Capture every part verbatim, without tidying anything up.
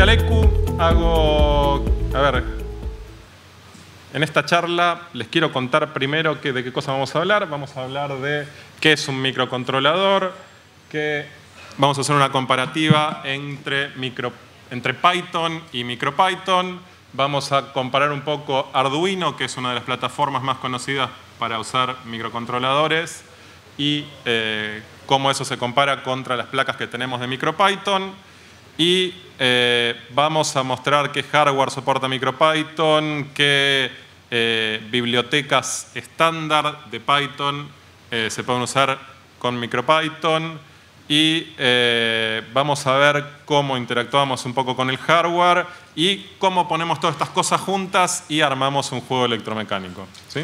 Alecu, hago... A ver, en esta charla les quiero contar primero que, de qué cosa vamos a hablar. Vamos a hablar de qué es un microcontrolador, que vamos a hacer una comparativa entre, micro, entre Python y MicroPython. Vamos a comparar un poco Arduino, que es una de las plataformas más conocidas para usar microcontroladores, y eh, cómo eso se compara contra las placas que tenemos de MicroPython. Y eh, vamos a mostrar qué hardware soporta MicroPython, qué eh, bibliotecas estándar de Python eh, se pueden usar con MicroPython. Y eh, vamos a ver cómo interactuamos un poco con el hardware y cómo ponemos todas estas cosas juntas y armamos un juego electromecánico, ¿sí?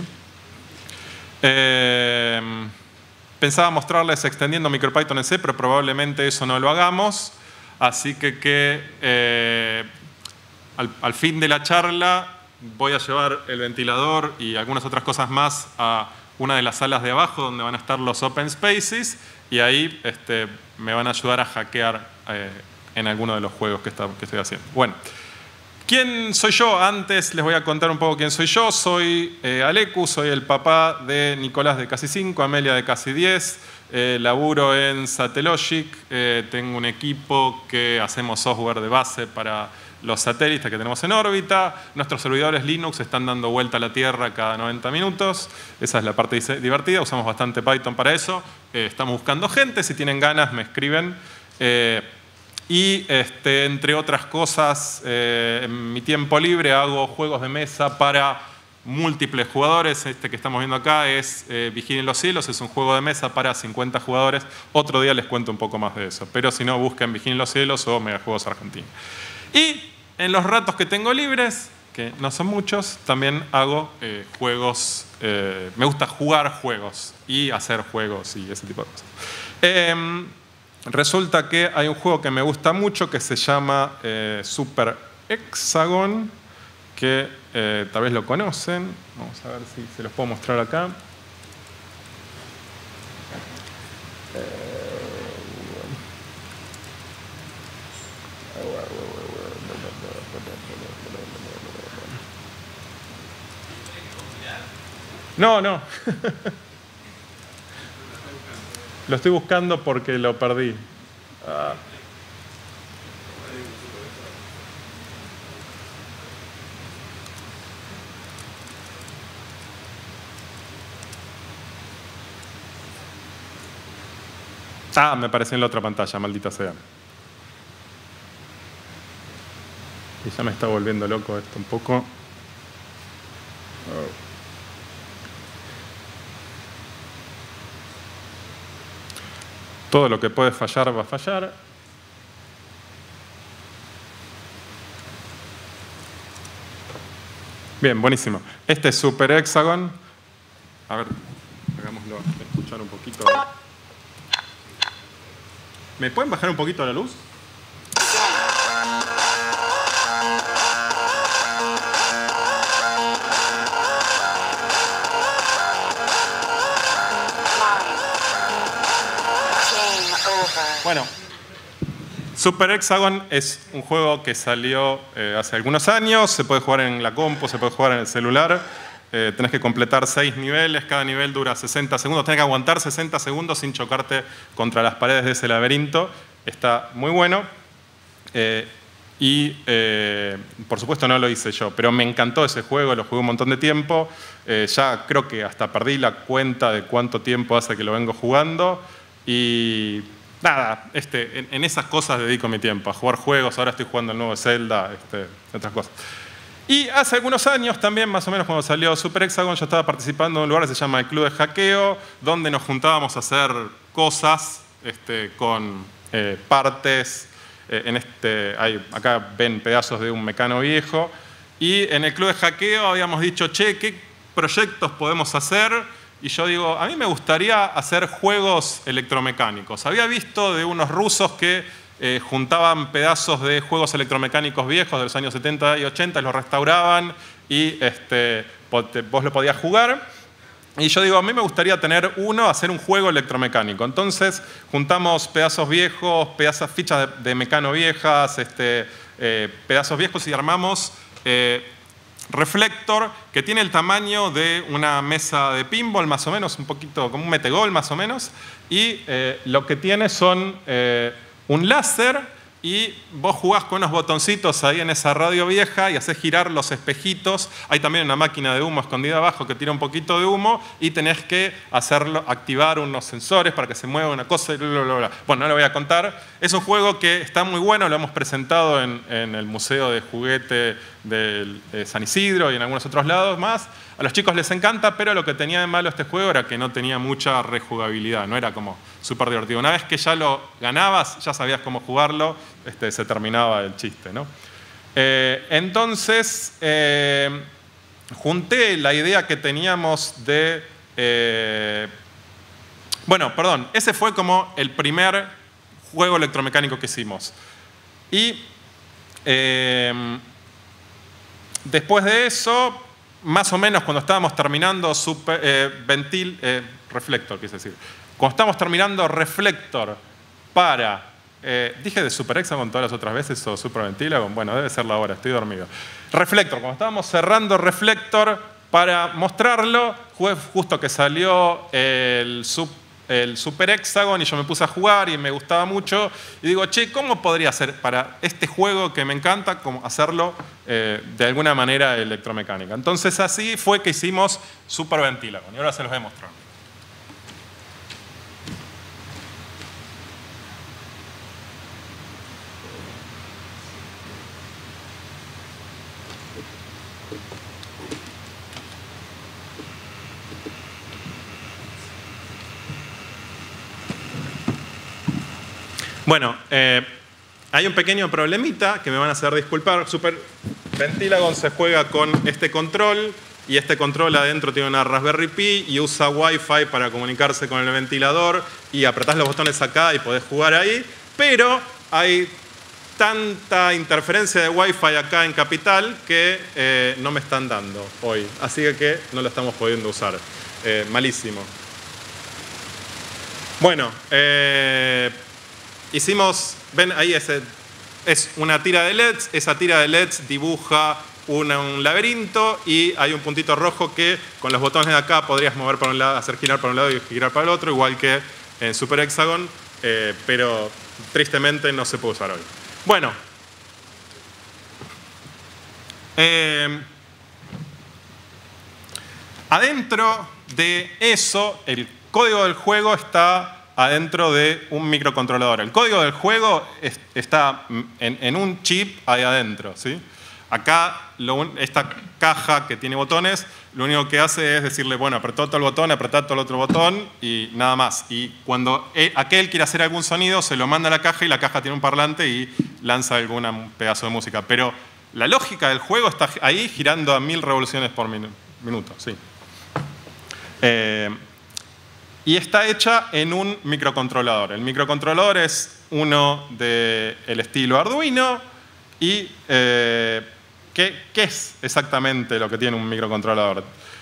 Eh, pensaba mostrarles extendiendo MicroPython en C, pero probablemente eso no lo hagamos. Así que, que eh, al, al fin de la charla voy a llevar el ventilador y algunas otras cosas más a una de las salas de abajo donde van a estar los open spaces, y ahí este, me van a ayudar a hackear eh, en alguno de los juegos que, está, que estoy haciendo. Bueno, ¿quién soy yo? Antes les voy a contar un poco quién soy yo. Soy eh, Alecu, soy el papá de Nicolás de casi cinco, Amelia de casi diez. Eh, laburo en Satellogic, eh, tengo un equipo que hacemos software de base para los satélites que tenemos en órbita. Nuestros servidores Linux están dando vuelta a la Tierra cada noventa minutos. Esa es la parte divertida, usamos bastante Python para eso. Eh, estamos buscando gente, si tienen ganas me escriben. Eh, y este, entre otras cosas, eh, en mi tiempo libre hago juegos de mesa para múltiples jugadores. Este que estamos viendo acá es eh, Vigilen los cielos, es un juego de mesa para cincuenta jugadores. Otro día les cuento un poco más de eso, pero si no, busquen Vigilen los cielos o Megajuegos Argentina. Y en los ratos que tengo libres, que no son muchos, también hago eh, juegos, eh, me gusta jugar juegos y hacer juegos y ese tipo de cosas. Eh, resulta que hay un juego que me gusta mucho que se llama eh, Super Hexagon, que eh, tal vez lo conocen. Vamos a ver si se los puedo mostrar acá. No, no. Lo estoy buscando porque lo perdí. Ah. Ah, me apareció en la otra pantalla, maldita sea. Y ya me está volviendo loco esto un poco. Oh. Todo lo que puede fallar va a fallar. Bien, buenísimo. Este es Super Hexagon. A ver, hagámoslo escuchar un poquito. ¿Me pueden bajar un poquito la luz? Bueno, Super Hexagon es un juego que salió eh, hace algunos años. Se puede jugar en la compu, se puede jugar en el celular. Eh, tenés que completar seis niveles, cada nivel dura sesenta segundos. Tenés que aguantar sesenta segundos sin chocarte contra las paredes de ese laberinto. Está muy bueno. Eh, y, eh, por supuesto, no lo hice yo, pero me encantó ese juego, lo jugué un montón de tiempo. Eh, ya creo que hasta perdí la cuenta de cuánto tiempo hace que lo vengo jugando. Y nada, este, en, en esas cosas dedico mi tiempo, a jugar juegos. Ahora estoy jugando el nuevo Zelda, este, otras cosas. Y hace algunos años también, más o menos cuando salió Super Hexagon, yo estaba participando en un lugar que se llama el Club de Hackeo, donde nos juntábamos a hacer cosas este, con eh, partes. Eh, en este, hay, acá ven pedazos de un mecano viejo. Y en el Club de Hackeo habíamos dicho, che, ¿qué proyectos podemos hacer? Y yo digo, a mí me gustaría hacer juegos electromecánicos. Había visto de unos rusos que Eh, juntaban pedazos de juegos electromecánicos viejos de los años setenta y ochenta, y los restauraban y este, vos lo podías jugar. Y yo digo, a mí me gustaría tener uno, hacer un juego electromecánico. Entonces juntamos pedazos viejos, pedazos, fichas de, de mecano viejas, este, eh, pedazos viejos y armamos eh, Reflector, que tiene el tamaño de una mesa de pinball, más o menos, un poquito como un metegol, más o menos, y eh, lo que tiene son eh, un láser, y vos jugás con unos botoncitos ahí en esa radio vieja y haces girar los espejitos. Hay también una máquina de humo escondida abajo que tira un poquito de humo y tenés que hacerlo, activar unos sensores para que se mueva una cosa y bla, bla, bla. Bueno, no lo voy a contar. Es un juego que está muy bueno, lo hemos presentado en, en el Museo de Juguete de, de San Isidro y en algunos otros lados más. A los chicos les encanta, pero lo que tenía de malo este juego era que no tenía mucha rejugabilidad, no era como súper divertido. Una vez que ya lo ganabas, ya sabías cómo jugarlo, este, se terminaba el chiste, ¿no? Eh, entonces, eh, junté la idea que teníamos de... Eh, bueno, perdón, ese fue como el primer juego electromecánico que hicimos. Y eh, después de eso... Más o menos cuando estábamos terminando super, eh, ventil, eh, Reflector, quise decir. Cuando estábamos terminando Reflector para... Eh, ¿Dije de Super Hexagon todas las otras veces o Super Ventilagon? Bueno, debe ser la hora, estoy dormido. Reflector, cuando estábamos cerrando Reflector para mostrarlo, fue justo que salió el Super... el Super Hexagon y yo me puse a jugar y me gustaba mucho y digo, che, ¿cómo podría hacer para este juego que me encanta, como hacerlo eh, de alguna manera electromecánica? Entonces así fue que hicimos Super Ventilagon y ahora se los voy a mostrar. Bueno, eh, hay un pequeño problemita que me van a hacer disculpar. Super Ventilagon se juega con este control y este control adentro tiene una Raspberry Pi y usa Wi-Fi para comunicarse con el ventilador y apretás los botones acá y podés jugar ahí, pero hay tanta interferencia de Wi-Fi acá en Capital que eh, no me están dando hoy, así que no lo estamos pudiendo usar. Eh, malísimo. Bueno, eh, hicimos, ven ahí ese, es una tira de L E Ds, esa tira de L E Ds dibuja una, un laberinto y hay un puntito rojo que con los botones de acá podrías mover para un lado, hacer girar para un lado y girar para el otro, igual que en Super Hexagon, eh, pero tristemente no se puede usar hoy. Bueno, eh, adentro de eso, el código del juego está adentro de un microcontrolador. El código del juego es, está en, en un chip ahí adentro, ¿sí? Acá, lo, esta caja que tiene botones, lo único que hace es decirle, bueno, apretá todo el botón, apretá todo el otro botón y nada más. Y cuando él, aquel quiere hacer algún sonido, se lo manda a la caja y la caja tiene un parlante y lanza algún pedazo de música. Pero la lógica del juego está ahí girando a mil revoluciones por minu minuto, ¿sí? Eh, Y está hecha en un microcontrolador. El microcontrolador es uno del estilo Arduino. ¿Y eh, ¿qué, qué es exactamente lo que tiene un microcontrolador?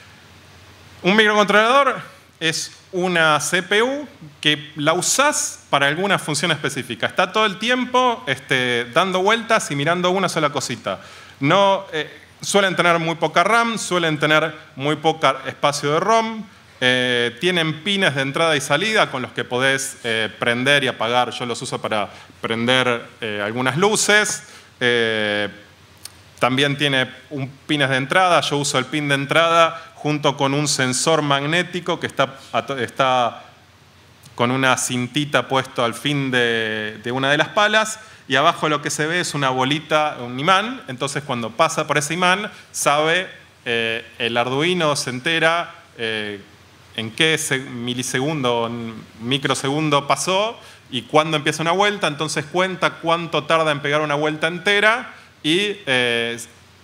Un microcontrolador es una C P U que la usás para alguna función específica. Está todo el tiempo este, dando vueltas y mirando una sola cosita. No, eh, suelen tener muy poca RAM, suelen tener muy poco espacio de ROM. Eh, tienen pines de entrada y salida con los que podés eh, prender y apagar. Yo los uso para prender eh, algunas luces. Eh, también tiene un pines de entrada. Yo uso el pin de entrada junto con un sensor magnético que está, está con una cintita puesto al fin de, de una de las palas. Y abajo lo que se ve es una bolita, un imán. Entonces cuando pasa por ese imán, sabe, eh, el Arduino se entera eh, en qué milisegundo, microsegundo pasó y cuándo empieza una vuelta, entonces cuenta cuánto tarda en pegar una vuelta entera y eh,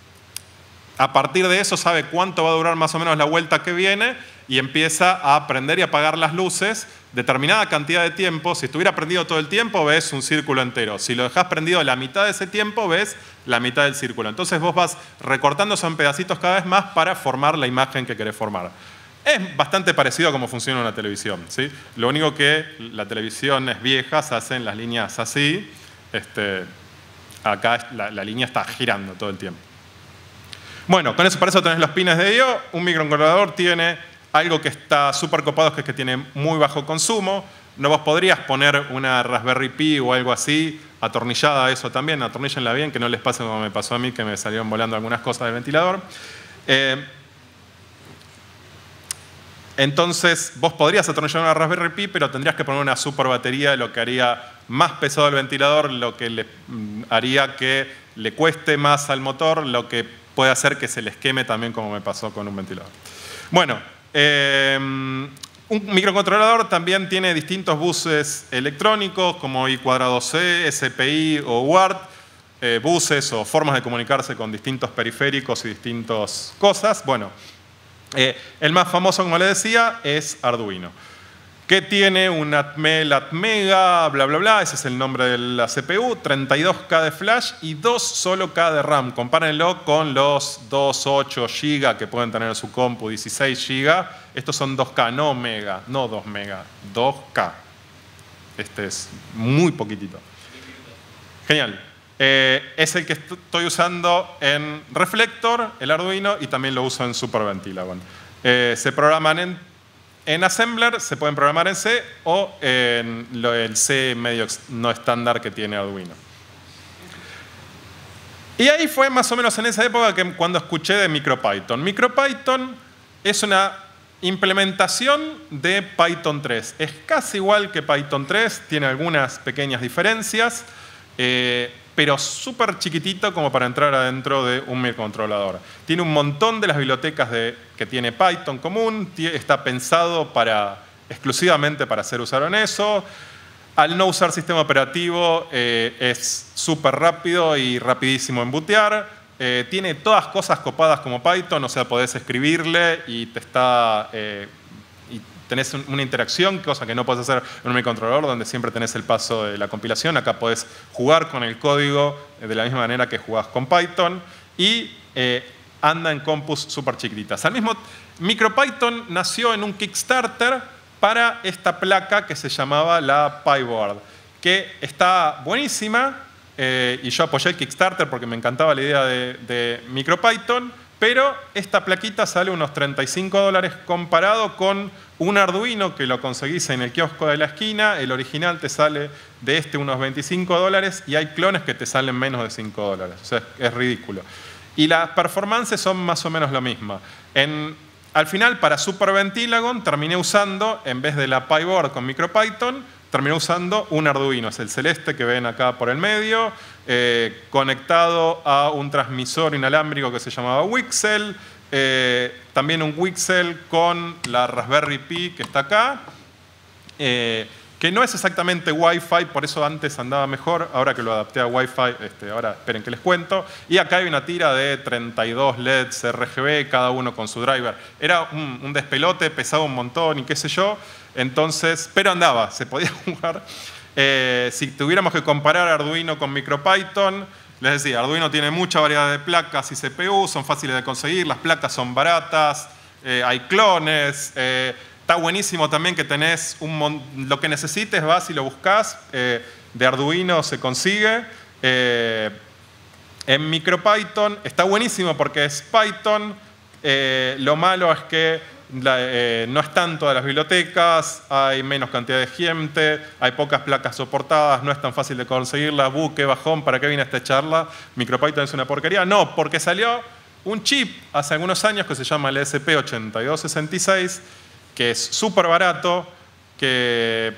a partir de eso sabe cuánto va a durar más o menos la vuelta que viene y empieza a prender y apagar las luces determinada cantidad de tiempo. Si estuviera prendido todo el tiempo, ves un círculo entero. Si lo dejás prendido la mitad de ese tiempo, ves la mitad del círculo. Entonces vos vas recortando esos pedacitos cada vez más para formar la imagen que querés formar. Es bastante parecido a cómo funciona una televisión, ¿sí? Lo único que la televisión es vieja, se hacen las líneas así. Este, acá la, la línea está girando todo el tiempo. Bueno, con eso, para eso tenés los pines de I O. Un microcontrolador tiene algo que está súper copado, que es que tiene muy bajo consumo. No vos podrías poner una Raspberry Pi o algo así atornillada a eso también. Atornillenla bien, que no les pase como me pasó a mí, que me salieron volando algunas cosas del ventilador. Eh, entonces, vos podrías atornillar una Raspberry Pi, pero tendrías que poner una super batería, lo que haría más pesado el ventilador, lo que le haría que le cueste más al motor, lo que puede hacer que se les queme también, como me pasó con un ventilador. Bueno, eh, un microcontrolador también tiene distintos buses electrónicos, como I cuadrado C, S P I o U A R T, eh, buses o formas de comunicarse con distintos periféricos y distintas cosas. Bueno, eh, el más famoso, como les decía, es Arduino, que tiene un Atmel Atmega, bla, bla, bla, ese es el nombre de la C P U, treinta y dos K de flash y dos solo K de RAM. Compárenlo con los dos punto ocho gigas que pueden tener en su compu, dieciséis gigas. Estos son dos K, no mega, no dos mega, dos K. Este es muy poquitito. Genial. Eh, es el que estoy usando en Reflector, el Arduino, y también lo uso en SuperVentilagon. Eh, se programan en En Assembler, se pueden programar en C o en lo, el C medio no estándar que tiene Arduino. Y ahí fue más o menos en esa época que cuando escuché de MicroPython. MicroPython es una implementación de Python tres. Es casi igual que Python tres, tiene algunas pequeñas diferencias, eh, pero súper chiquitito como para entrar adentro de un microcontrolador. Tiene un montón de las bibliotecas de, que tiene Python común, está pensado para, exclusivamente para ser usado en eso. Al no usar sistema operativo eh, es súper rápido y rapidísimo en bootear. Eh, tiene todas cosas copadas como Python, o sea, podés escribirle y te está... Eh, tenés una interacción, cosa que no podés hacer en un microcontrolador donde siempre tenés el paso de la compilación. Acá podés jugar con el código de la misma manera que jugás con Python y eh, anda en compus súper chiquititas. Al mismo, MicroPython nació en un Kickstarter para esta placa que se llamaba la PyBoard, que está buenísima eh, y yo apoyé el Kickstarter porque me encantaba la idea de, de MicroPython, pero esta plaquita sale unos treinta y cinco dólares comparado con un Arduino que lo conseguís en el kiosco de la esquina. El original te sale de este unos veinticinco dólares y hay clones que te salen menos de cinco dólares. O sea, es ridículo. Y las performances son más o menos lo mismo. En, al final, para SuperVentilagon, terminé usando, en vez de la PyBoard con MicroPython, terminé usando un Arduino. Es el celeste que ven acá por el medio, eh, conectado a un transmisor inalámbrico que se llamaba Wixel. Eh, también un Wixel con la Raspberry Pi que está acá, eh, que no es exactamente Wi-Fi, por eso antes andaba mejor, ahora que lo adapté a Wi-Fi, este, ahora esperen que les cuento. Y acá hay una tira de treinta y dos L E Ds R G B, cada uno con su driver. Era un, un despelote, pesaba un montón y qué sé yo, entonces, pero andaba, se podía jugar. Eh, si tuviéramos que comparar Arduino con MicroPython, les decía, Arduino tiene mucha variedad de placas y C P U, son fáciles de conseguir, las placas son baratas, eh, hay clones, eh, está buenísimo también que tenés un lo que necesites, vas y lo buscas, eh, de Arduino se consigue. Eh, en MicroPython está buenísimo porque es Python, eh, lo malo es que La, eh, no están todas las bibliotecas, hay menos cantidad de gente, hay pocas placas soportadas, no es tan fácil de conseguirla. Bu, qué bajón, ¿para qué viene esta charla? MicroPython es una porquería. No, porque salió un chip hace algunos años que se llama el E S P ochenta y dos sesenta y seis, que es súper barato, que,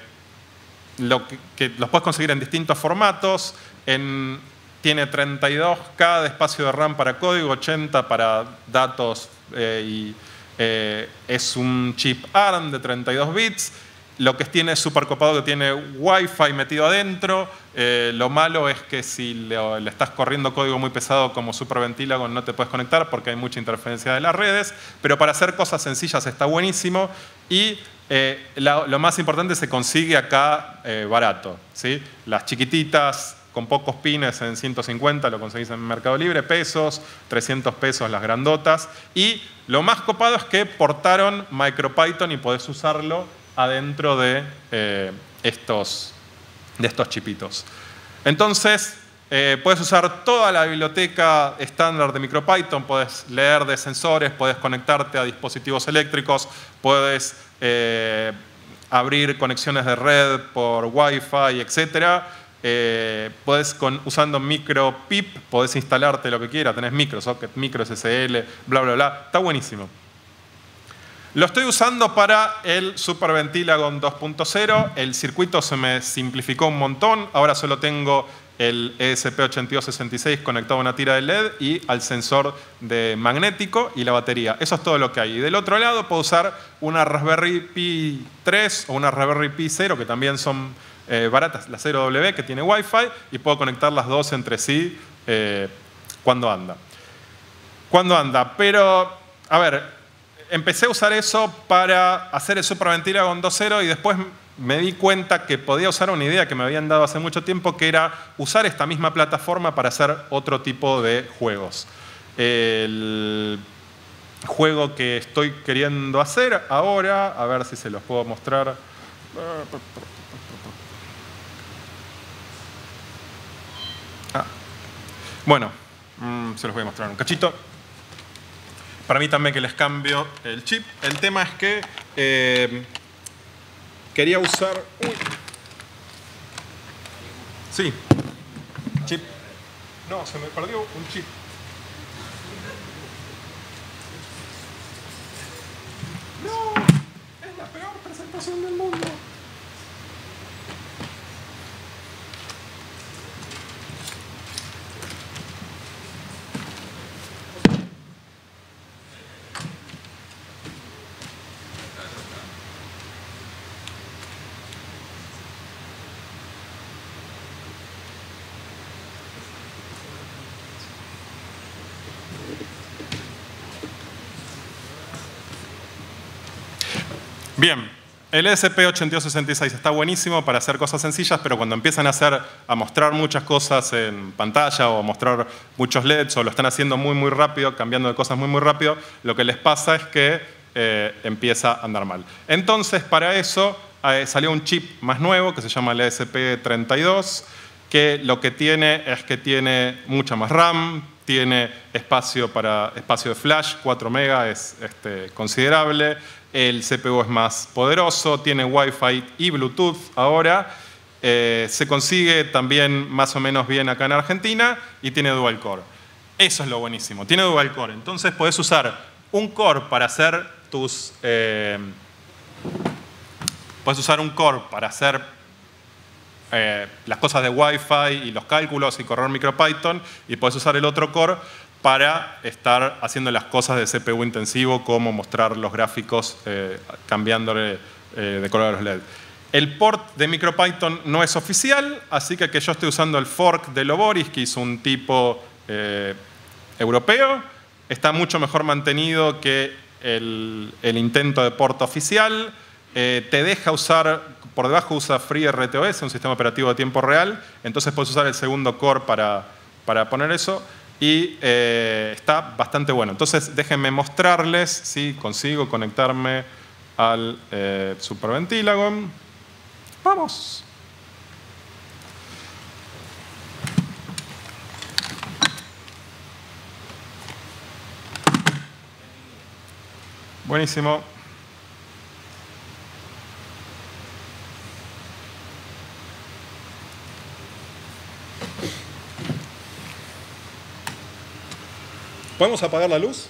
lo que, que los puedes conseguir en distintos formatos. En, tiene treinta y dos K de espacio de RAM para código, ochenta para datos eh, y Eh, es un chip ARM de treinta y dos bits. Lo que tiene es súper copado que tiene Wi-Fi metido adentro. Eh, lo malo es que si le, le estás corriendo código muy pesado como SuperVentilagon no te puedes conectar porque hay mucha interferencia de las redes. Pero para hacer cosas sencillas está buenísimo. Y eh, la, lo más importante, se consigue acá eh, barato, ¿sí? Las chiquititas con pocos pines en ciento cincuenta, lo conseguís en Mercado Libre, pesos, trescientos pesos las grandotas. Y lo más copado es que portaron MicroPython y podés usarlo adentro de, eh, estos, de estos chipitos. Entonces, Eh, puedes usar toda la biblioteca estándar de MicroPython, puedes leer de sensores, puedes conectarte a dispositivos eléctricos, puedes eh, abrir conexiones de red por Wi-Fi, etcétera. Eh, puedes, con, usando MicroPIP, podés instalarte lo que quieras, tenés MicroSocket, MicroSSL, bla, bla, bla. Está buenísimo. Lo estoy usando para el SuperVentilagon dos punto cero. El circuito se me simplificó un montón. Ahora solo tengo el E S P ochenta y dos sesenta y seis conectado a una tira de L E D y al sensor de magnético y la batería. Eso es todo lo que hay. Y del otro lado puedo usar una Raspberry Pi tres o una Raspberry Pi cero, que también son eh, baratas, la cero W, que tiene Wi-Fi, y puedo conectar las dos entre sí eh, cuando anda. Cuando anda. Pero, a ver, empecé a usar eso para hacer el SuperVentilagon dos punto cero y después me di cuenta que podía usar una idea que me habían dado hace mucho tiempo, que era usar esta misma plataforma para hacer otro tipo de juegos. El juego que estoy queriendo hacer ahora, a ver si se los puedo mostrar. Ah. Bueno, mmm, se los voy a mostrar un cachito. Para mí también que les cambio el chip. El tema es que eh, quería usar... Uy. Sí. Chip. No, se me perdió un chip. No, es la peor presentación del mundo. Bien, el E S P ochenta y dos sesenta y seis está buenísimo para hacer cosas sencillas, pero cuando empiezan a, hacer, a mostrar muchas cosas en pantalla o a mostrar muchos L E Ds o lo están haciendo muy, muy rápido, cambiando de cosas muy, muy rápido, lo que les pasa es que eh, empieza a andar mal. Entonces, para eso eh, salió un chip más nuevo que se llama el E S P treinta y dos, que lo que tiene es que tiene mucha más RAM, tiene espacio, para, espacio de flash, cuatro megas, es este, considerable. El C P U es más poderoso, tiene Wi-Fi y Bluetooth ahora. Eh, se consigue también más o menos bien acá en Argentina y tiene dual core. Eso es lo buenísimo, tiene dual core. Entonces podés usar un core para hacer tus... Eh, podés usar un core para hacer eh, las cosas de Wi-Fi y los cálculos y correr MicroPython, y podés usar el otro core para estar haciendo las cosas de C P U intensivo, como mostrar los gráficos eh, cambiándole eh, de color a los L E D. El port de MicroPython no es oficial, así que, que yo estoy usando el fork de Loboris, que hizo un tipo eh, europeo. Está mucho mejor mantenido que el, el intento de port oficial. Eh, te deja usar, por debajo usa FreeRTOS, un sistema operativo de tiempo real. Entonces puedes usar el segundo core para, para poner eso. Y eh, está bastante bueno. Entonces, déjenme mostrarles si consigo conectarme al eh, SuperVentilagon. ¡Vamos! Buenísimo. ¿Podemos apagar la luz?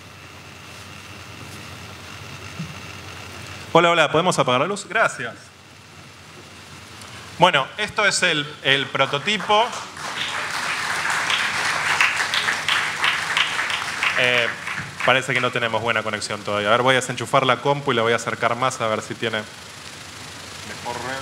Hola, hola, ¿podemos apagar la luz? Gracias. Bueno, esto es el, el prototipo. Eh, parece que no tenemos buena conexión todavía. A ver, voy a desenchufar la compu y la voy a acercar más a ver si tiene mejor red.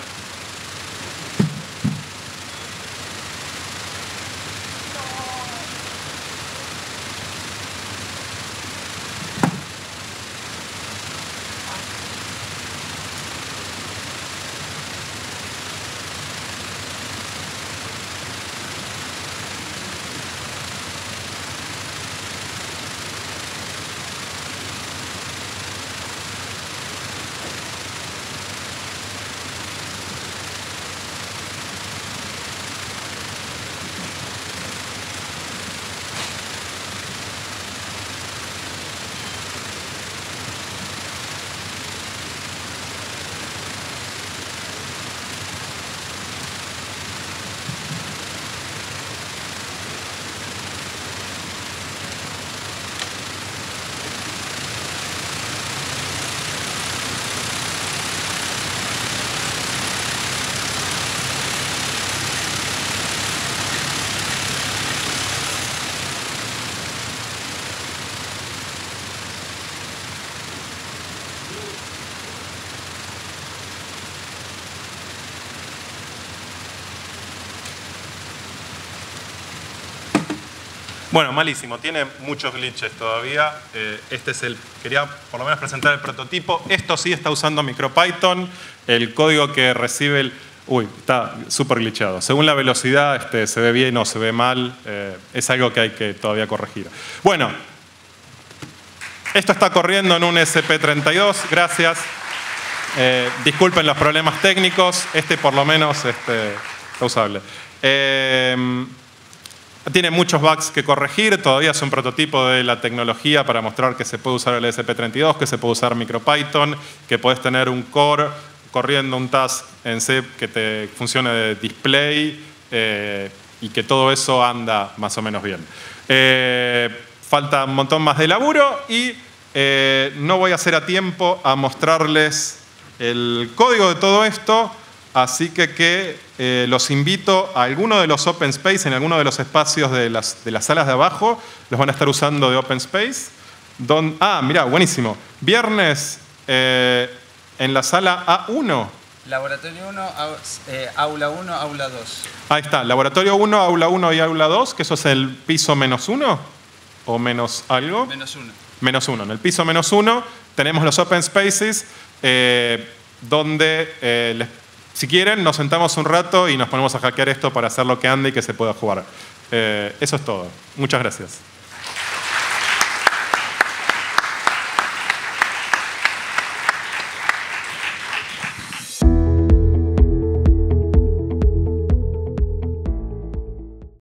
Bueno, malísimo. Tiene muchos glitches todavía. Eh, este es el... Quería por lo menos presentar el prototipo. Esto sí está usando MicroPython. El código que recibe el... Uy, está súper glitchado. Según la velocidad, este, se ve bien o se ve mal. Eh, es algo que hay que todavía corregir. Bueno, esto está corriendo en un E S P treinta y dos. Gracias. Eh, disculpen los problemas técnicos. Este por lo menos este, está usable. Eh, Tiene muchos bugs que corregir, todavía es un prototipo de la tecnología para mostrar que se puede usar el E S P treinta y dos, que se puede usar MicroPython, que puedes tener un core corriendo un task en C que te funcione de display eh, y que todo eso anda más o menos bien. Eh, falta un montón más de laburo y eh, no voy a hacer a tiempo a mostrarles el código de todo esto. Así que, que eh, los invito a alguno de los Open Space, en alguno de los espacios de las, de las salas de abajo, los van a estar usando de Open Space. Don, ah, mirá, buenísimo. Viernes eh, en la sala A uno. Laboratorio uno, eh, aula uno, aula dos. Ahí está, laboratorio uno, aula uno y aula dos, que eso es el piso menos uno o menos algo. Menos uno. Menos uno. En el piso menos uno tenemos los Open Spaces eh, donde eh, les Si quieren, nos sentamos un rato y nos ponemos a hackear esto para hacer lo que ande y que se pueda jugar. Eh, eso es todo. Muchas gracias.